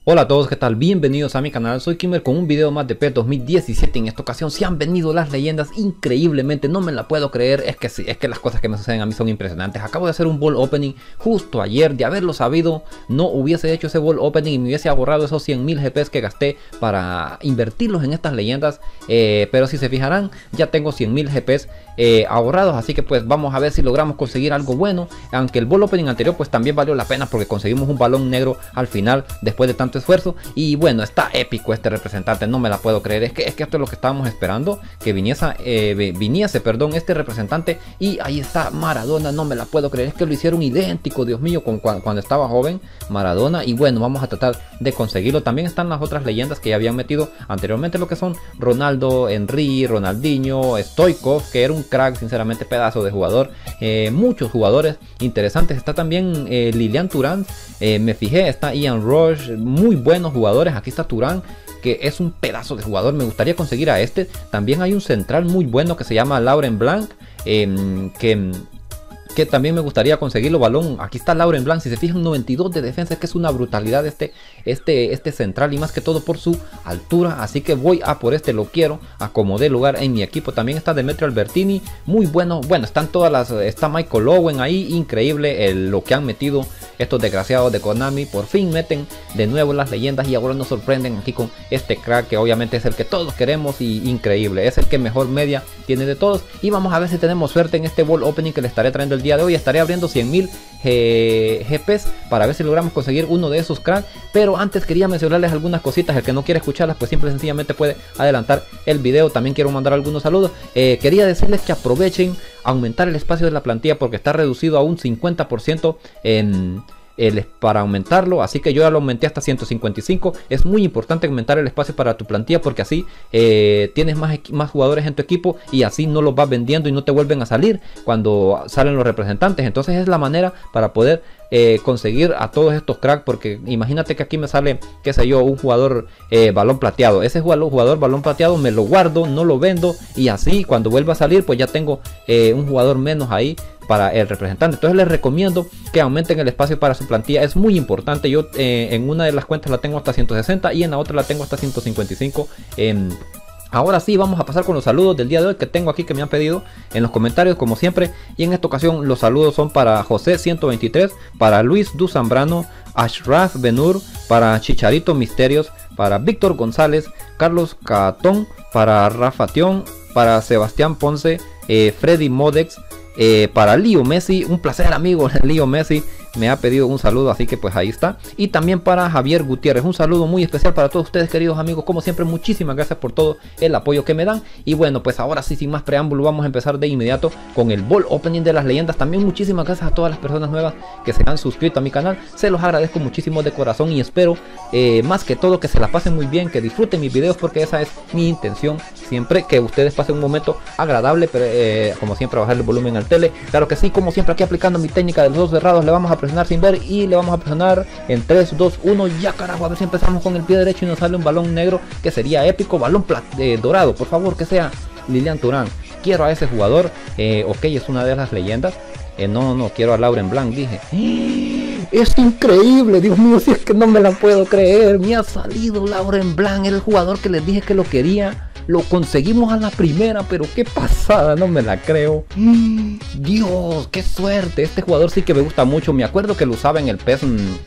Hola a todos, ¿qué tal? Bienvenidos a mi canal, soy Kimmer con un video más de PES 2017. En esta ocasión se han venido las leyendas increíblemente, no me la puedo creer, es que las cosas que me suceden a mí son impresionantes. Acabo de hacer un ball opening justo ayer, de haberlo sabido no hubiese hecho ese ball opening y me hubiese ahorrado esos 100.000 GPs que gasté para invertirlos en estas leyendas. Pero si se fijarán, ya tengo 100.000 GPs ahorrados, así que pues vamos a ver si logramos conseguir algo bueno. Aunque el ball opening anterior pues también valió la pena porque conseguimos un balón negro al final después de tanto esfuerzo. Y bueno, está épico este representante, no me la puedo creer. Es que esto es lo que estábamos esperando, que viniese este representante. Y ahí está Maradona, no me la puedo creer. Es que lo hicieron idéntico, Dios mío, con cuando estaba joven Maradona. Y bueno, vamos a tratar de conseguirlo. También están las otras leyendas que ya habían metido anteriormente, lo que son Ronaldo, Henry, Ronaldinho, Stoichkov, que era un crack, sinceramente, pedazo de jugador. Muchos jugadores interesantes. Está también Lilian Thuram, me fijé, está Ian Rush, muy buenos jugadores. Aquí está Thuram, que es un pedazo de jugador, me gustaría conseguir a este. También hay un central muy bueno que se llama Laurent Blanc, que también me gustaría conseguirlo. Balón, aquí está Laurent Blanc, si se fijan, 92 de defensa, es que es una brutalidad este central, y más que todo por su altura. Así que voy a por este, lo quiero, acomodé lugar en mi equipo. También está Demetrio Albertini, muy bueno. Bueno, están todas las, está Michael Owen ahí, increíble lo que han metido estos desgraciados de Konami. Por fin meten de nuevo las leyendas y ahora nos sorprenden aquí con este crack, que obviamente es el que todos queremos y increíble, es el que mejor media tiene de todos. Y vamos a ver si tenemos suerte en este ball opening que le estaré trayendo el día de hoy. Estaré abriendo 100.000 GPs para ver si logramos conseguir uno de esos cracks. Pero antes quería mencionarles algunas cositas. El que no quiere escucharlas pues simple y sencillamente puede adelantar el video. También quiero mandar algunos saludos. Quería decirles que aprovechen aumentar el espacio de la plantilla porque está reducido a un 50% para aumentarlo, así que yo ya lo aumenté hasta 155. Es muy importante aumentar el espacio para tu plantilla porque así tienes más jugadores en tu equipo y así no los vas vendiendo y no te vuelven a salir cuando salen los representantes. Entonces es la manera para poder conseguir a todos estos cracks, porque imagínate que aquí me sale, qué sé yo, un jugador balón plateado. Ese jugador balón plateado me lo guardo, no lo vendo, y así cuando vuelva a salir pues ya tengo un jugador menos ahí para el representante. Entonces les recomiendo que aumenten el espacio para su plantilla, es muy importante. Yo en una de las cuentas la tengo hasta 160 y en la otra la tengo hasta 155. Ahora sí, vamos a pasar con los saludos del día de hoy que tengo aquí, que me han pedido en los comentarios como siempre. Y en esta ocasión los saludos son para José 123, para Luis Du Zambrano, Ashraf Benur, para Chicharito Misterios, para Víctor González, Carlos Catón, para Rafa Tión, para Sebastián Ponce, Freddy Modex, para Leo Messi, un placer amigo. Leo Messi me ha pedido un saludo, así que pues ahí está. Y también para Javier Gutiérrez, un saludo muy especial para todos ustedes, queridos amigos. Como siempre, muchísimas gracias por todo el apoyo que me dan. Y bueno, pues ahora sí, sin más preámbulo, vamos a empezar de inmediato con el ball opening de las leyendas. También muchísimas gracias a todas las personas nuevas que se han suscrito a mi canal, se los agradezco muchísimo de corazón y espero más que todo que se la pasen muy bien, que disfruten mis videos, porque esa es mi intención siempre, que ustedes pasen un momento agradable. Pero como siempre, bajar el volumen al tele, claro que sí, como siempre aquí aplicando mi técnica de los dos cerrados. Le vamos a presionar sin ver y le vamos a presionar en 3, 2, 1, ya carajo. A ver si empezamos con el pie derecho y nos sale un balón negro, que sería épico. Balón dorado, por favor, que sea Lilian Thuram. Quiero a ese jugador, ok, es una de las leyendas. No, quiero a Laurent Blanc, dije. Es increíble, Dios mío, si es que no me la puedo creer. Me ha salido Laurent Blanc, era el jugador que les dije que lo quería. Lo conseguimos a la primera, pero qué pasada, no me la creo. Dios, qué suerte. Este jugador sí que me gusta mucho. Me acuerdo que lo usaba en el PES,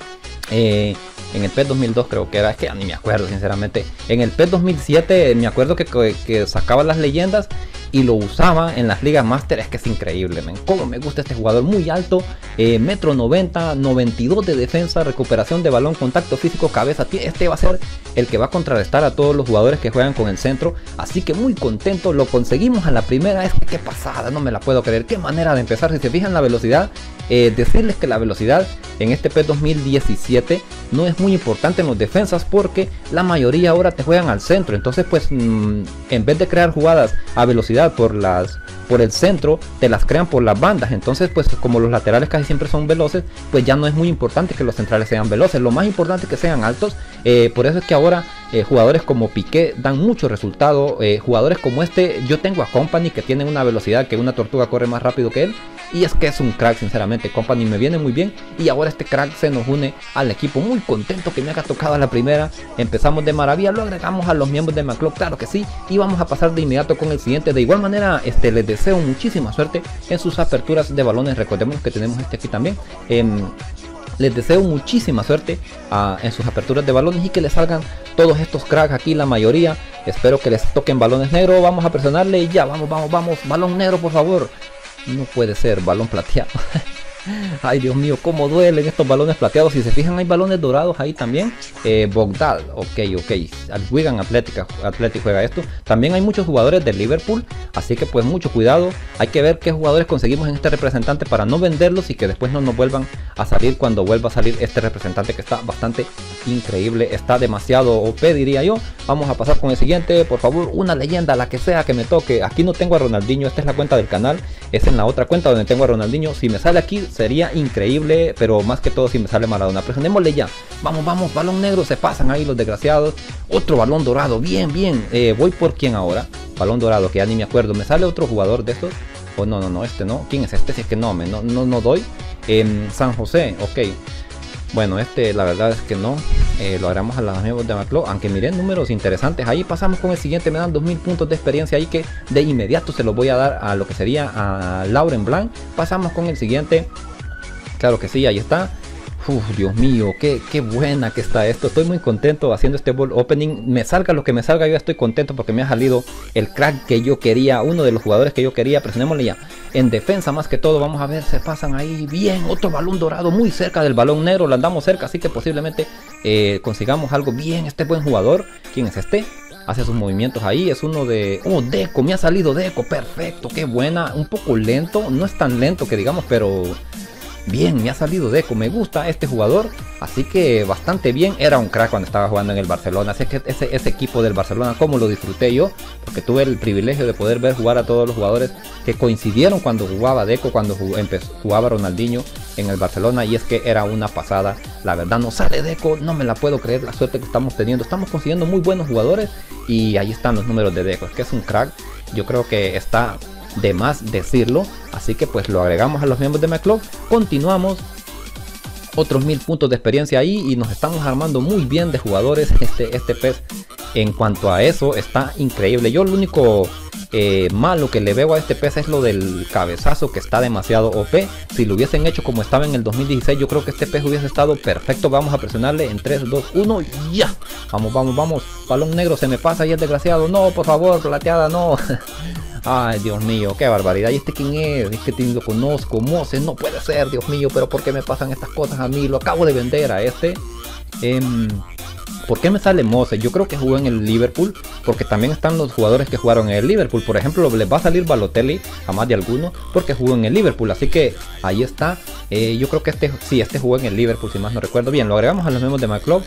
en el PES 2002 creo que era. Es que ya ni me acuerdo, sinceramente. En el PES 2007 me acuerdo que sacaba las leyendas y lo usaba en las ligas master. Es que es increíble, man. Cómo me gusta este jugador, muy alto, metro 90, 92 de defensa, recuperación de balón, contacto físico, cabeza. Este va a ser el que va a contrarrestar a todos los jugadores que juegan con el centro. Así que muy contento, lo conseguimos a la primera. Es que qué pasada, no me la puedo creer. Qué manera de empezar. Si se fijan la velocidad, decirles que la velocidad en este PES 2017 no es muy importante en los defensas, porque la mayoría ahora te juegan al centro. Entonces pues en vez de crear jugadas a velocidad por el centro, te las crean por las bandas. Entonces pues como los laterales casi siempre son veloces, pues ya no es muy importante que los centrales sean veloces, lo más importante es que sean altos. Por eso es que ahora jugadores como Piqué dan mucho resultado. Jugadores como este, yo tengo a Company, que tiene una velocidad que una tortuga corre más rápido que él. y es que es un crack, sinceramente. Company me viene muy bien y ahora este crack se nos une al equipo. Muy contento que me haya tocado a la primera. Empezamos de maravilla, lo agregamos a los miembros de McClub, claro que sí, y vamos a pasar de inmediato con el siguiente. De igual manera, les deseo muchísima suerte en sus aperturas de balones. Recordemos que tenemos este aquí también. Les deseo muchísima suerte en sus aperturas de balones y que les salgan todos estos cracks aquí, la mayoría. Espero que les toquen balones negros. Vamos a presionarle y ya, vamos, balón negro por favor. No puede ser, balón plateado. Ay, Dios mío, cómo duelen estos balones plateados. Si se fijan, hay balones dorados ahí también. Bogdal, ok. Wigan Athletic juega esto. También hay muchos jugadores de Liverpool, así que pues mucho cuidado. Hay que ver qué jugadores conseguimos en este representante para no venderlos y que después no nos vuelvan a salir cuando vuelva a salir este representante, que está bastante increíble. Está demasiado OP, diría yo. Vamos a pasar con el siguiente, por favor, una leyenda, la que sea que me toque. Aquí no tengo a Ronaldinho, esta es la cuenta del canal. Es en la otra cuenta donde tengo a Ronaldinho. Si me sale aquí sería increíble, pero más que todo si me sale Maradona. Presionémosle ya. Vamos, balón negro. Se pasan ahí los desgraciados. Otro balón dorado. Bien. Voy por quién ahora. Balón dorado, que ya ni me acuerdo. ¿Me sale otro jugador de estos? Oh, no, este no. ¿Quién es este? Si es que no doy. San José, ok. Bueno, la verdad es que no. Lo agregamos a los amigos de McClub. Aunque miren números interesantes. Ahí pasamos con el siguiente. Me dan 2000 puntos de experiencia ahí, que de inmediato se los voy a dar a lo que sería a Laurent Blanc. Pasamos con el siguiente. Claro que sí, ahí está. Dios mío, qué buena que está esto. Estoy muy contento haciendo este ball opening. Me salga lo que me salga, yo estoy contento porque me ha salido el crack que yo quería, uno de los jugadores que yo quería. Presionémosle ya. En defensa más que todo, vamos a ver, se pasan ahí bien. Otro balón dorado muy cerca del balón negro, lo andamos cerca, así que posiblemente consigamos algo bien. Este buen jugador, ¿quién es este? Hace sus movimientos ahí, es uno de... Oh, Deco, me ha salido Deco, perfecto, qué buena. Un poco lento, no es tan lento que digamos, pero... bien, me ha salido Deco, me gusta este jugador, así que bastante bien. Era un crack cuando estaba jugando en el Barcelona, así que ese equipo del Barcelona, como lo disfruté yo, porque tuve el privilegio de poder ver jugar a todos los jugadores que coincidieron cuando jugaba Deco, cuando jugaba Ronaldinho en el Barcelona, y es que era una pasada. La verdad, no sale Deco, no me la puedo creer la suerte que estamos teniendo. Estamos consiguiendo muy buenos jugadores y ahí están los números de Deco, es que es un crack. Yo creo que está de más decirlo, así que pues lo agregamos a los miembros de McClub. Continuamos, otros 1000 puntos de experiencia ahí y nos estamos armando muy bien de jugadores. Este pez en cuanto a eso está increíble. Yo lo único malo que le veo a este pez es lo del cabezazo, que está demasiado OP. Si lo hubiesen hecho como estaba en el 2016, yo creo que este pez hubiese estado perfecto. Vamos a presionarle en 3, 2, 1, ya. Vamos, balón negro, se me pasa y es desgraciado. No, por favor, plateada, no. Ay, Dios mío, qué barbaridad. ¿Y este quién es? Es que lo conozco, Moses, no puede ser, Dios mío. Pero ¿por qué me pasan estas cosas a mí? Lo acabo de vender a este. ¿Por qué me sale Moses? Yo creo que jugó en el Liverpool, porque también están los jugadores que jugaron en el Liverpool. Por ejemplo, les va a salir Balotelli a más de alguno, porque jugó en el Liverpool. Así que ahí está. Yo creo que este jugó en el Liverpool, si más no recuerdo bien. Lo agregamos a los miembros de McClub.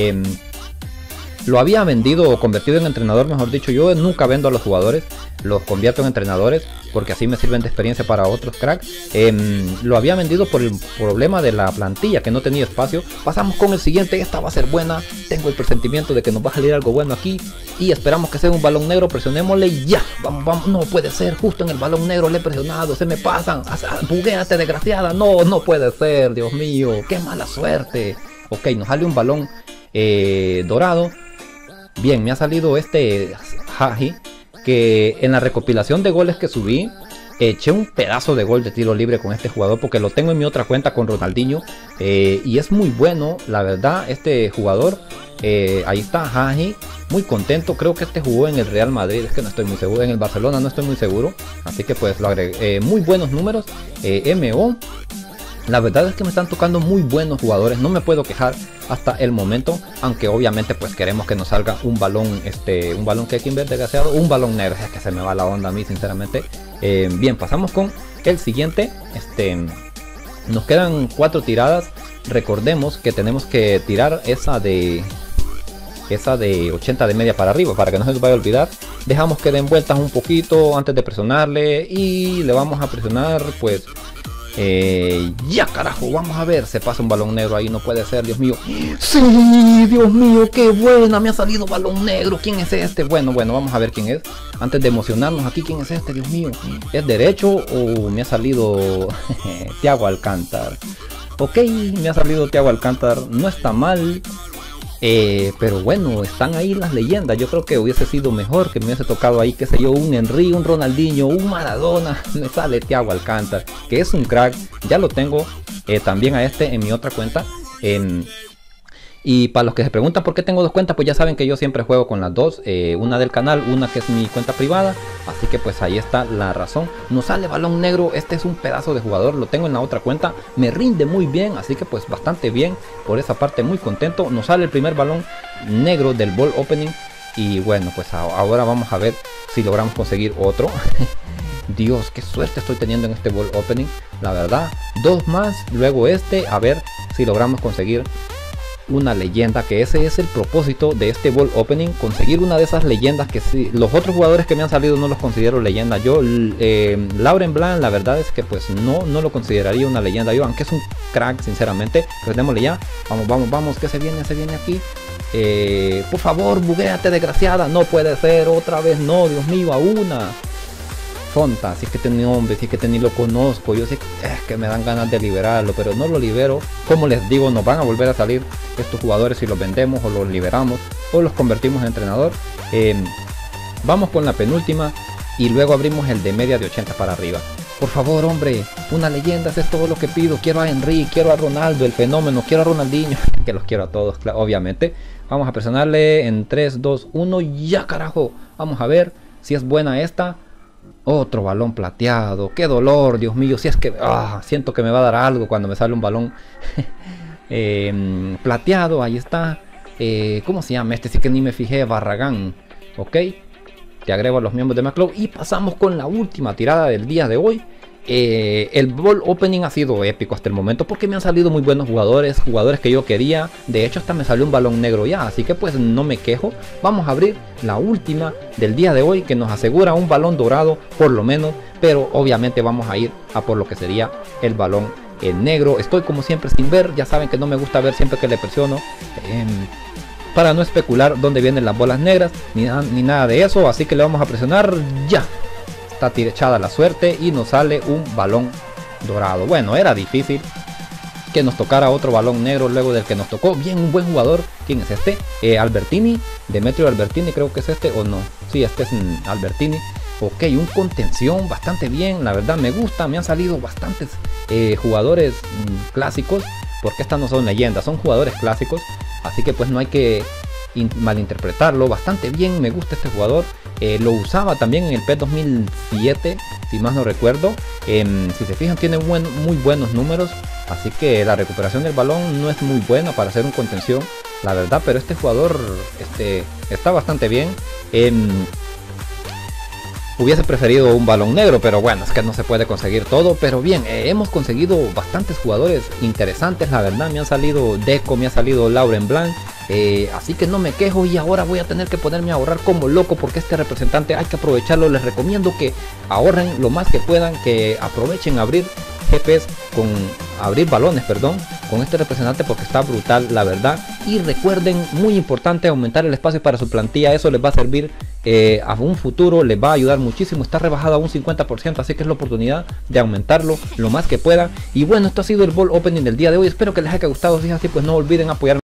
Lo había vendido o convertido en entrenador, mejor dicho. Yo nunca vendo a los jugadores, los convierto en entrenadores, porque así me sirven de experiencia para otros cracks. Lo había vendido por el problema de la plantilla, que no tenía espacio. Pasamos con el siguiente, esta va a ser buena. Tengo el presentimiento de que nos va a salir algo bueno aquí. Y esperamos que sea un balón negro, presionémosle y ya. Vamos, no puede ser, justo en el balón negro le he presionado, se me pasan. Buguéate, desgraciada, no puede ser, Dios mío, qué mala suerte. Ok, nos sale un balón dorado. Bien, me ha salido este Haji, que en la recopilación de goles que subí, eché un pedazo de gol de tiro libre con este jugador, porque lo tengo en mi otra cuenta con Ronaldinho, y es muy bueno, la verdad, este jugador. Ahí está Haji, muy contento. Creo que este jugó en el Real Madrid, es que no estoy muy seguro, en el Barcelona no estoy muy seguro, así que pues lo agregué. Muy buenos números. MO, la verdad es que me están tocando muy buenos jugadores, no me puedo quejar hasta el momento, aunque obviamente pues queremos que nos salga un balón, un balón que hay que invertir, desgraciado, un balón negro. Es que se me va la onda a mí, sinceramente. Bien, pasamos con el siguiente. Nos quedan 4 tiradas. Recordemos que tenemos que tirar esa de 80 de media para arriba, para que no se nos vaya a olvidar. Dejamos que den vueltas un poquito antes de presionarle, y le vamos a presionar pues Ya carajo, vamos a ver. Se pasa un balón negro ahí, no puede ser, Dios mío. Sí, Dios mío, qué buena. Me ha salido balón negro. ¿Quién es este? Bueno, vamos a ver quién es. Antes de emocionarnos aquí, ¿quién es este? Dios mío. ¿Es derecho o me ha salido Thiago Alcántara? Ok, me ha salido Thiago Alcántara. No está mal. Pero bueno, están ahí las leyendas. Yo creo que hubiese sido mejor que me hubiese tocado ahí, qué sé yo, un Henry, un Ronaldinho, un Maradona. Me sale Thiago Alcántara, que es un crack. Ya lo tengo también a este en mi otra cuenta. Y para los que se preguntan por qué tengo dos cuentas, pues ya saben que yo siempre juego con las dos, una del canal, una que es mi cuenta privada, así que pues ahí está la razón. Nos sale balón negro, este es un pedazo de jugador, lo tengo en la otra cuenta, me rinde muy bien, así que pues bastante bien, por esa parte muy contento. Nos sale el primer balón negro del ball opening y bueno, pues ahora vamos a ver si logramos conseguir otro. Dios, qué suerte estoy teniendo en este ball opening, la verdad. Dos más, luego este, a ver si logramos conseguir una leyenda, que ese es el propósito de este ball opening, conseguir una de esas leyendas que sí, los otros jugadores que me han salido no los considero leyenda. Yo Laurent Blanc, la verdad es que pues no lo consideraría una leyenda yo, aunque es un crack sinceramente. Pues démosle ya, vamos, que se viene aquí. Por favor, buguéate, desgraciada. No puede ser, otra vez no, Dios mío, a una Fonta, si es que este nombre, si es que este ni lo conozco. Yo sé que me dan ganas de liberarlo, pero no lo libero. Como les digo, nos van a volver a salir estos jugadores si los vendemos o los liberamos o los convertimos en entrenador. Vamos con la penúltima y luego abrimos el de media de 80 para arriba. Por favor, hombre, una leyenda, es todo lo que pido. Quiero a Henry, quiero a Ronaldo, el fenómeno, quiero a Ronaldinho, que los quiero a todos, obviamente. Vamos a presionarle en 3, 2, 1, ya carajo. Vamos a ver si es buena esta. Otro balón plateado, qué dolor, Dios mío. Si es que siento que me va a dar algo cuando me sale un balón plateado. Ahí está. ¿Cómo se llama este? Sí que ni me fijé. Barragán. Ok, te agrego a los miembros de McClub y pasamos con la última tirada del día de hoy. El ball opening ha sido épico hasta el momento porque me han salido muy buenos jugadores que yo quería. De hecho hasta me salió un balón negro ya, así que pues no me quejo. Vamos a abrir la última del día de hoy, que nos asegura un balón dorado por lo menos, pero obviamente vamos a ir a por lo que sería el balón negro. Estoy como siempre sin ver, ya saben que no me gusta ver siempre que le presiono, para no especular dónde vienen las bolas negras ni nada de eso, así que le vamos a presionar ya. Está echada la suerte y nos sale un balón dorado. Bueno, era difícil que nos tocara otro balón negro luego del que nos tocó. Bien, un buen jugador. ¿Quién es este? Albertini, Demetrio Albertini, creo que es este o no. Sí, este es Albertini. Ok, un contención bastante bien, la verdad me gusta. Me han salido bastantes jugadores clásicos, porque estas no son leyendas, son jugadores clásicos, así que pues no hay que malinterpretarlo. Bastante bien, me gusta este jugador. Lo usaba también en el PES 2007, si más no recuerdo. Si se fijan, tiene muy buenos números, así que la recuperación del balón no es muy buena para hacer un contención, la verdad, pero este jugador está bastante bien. Hubiese preferido un balón negro, pero bueno, es que no se puede conseguir todo. Pero bien, hemos conseguido bastantes jugadores interesantes, la verdad. Me han salido Deco, me ha salido Laurent Blanc, así que no me quejo. Y ahora voy a tener que ponerme a ahorrar como loco, porque este representante hay que aprovecharlo. Les recomiendo que ahorren lo más que puedan, que aprovechen a abrir GPs abrir balones, perdón, con este representante, porque está brutal, la verdad. Y recuerden, muy importante, aumentar el espacio para su plantilla. Eso les va a servir a un futuro, les va a ayudar muchísimo. Está rebajado a un 50%, así que es la oportunidad de aumentarlo lo más que puedan. Y bueno, esto ha sido el ball opening del día de hoy. Espero que les haya gustado. Si es así, pues no olviden apoyarme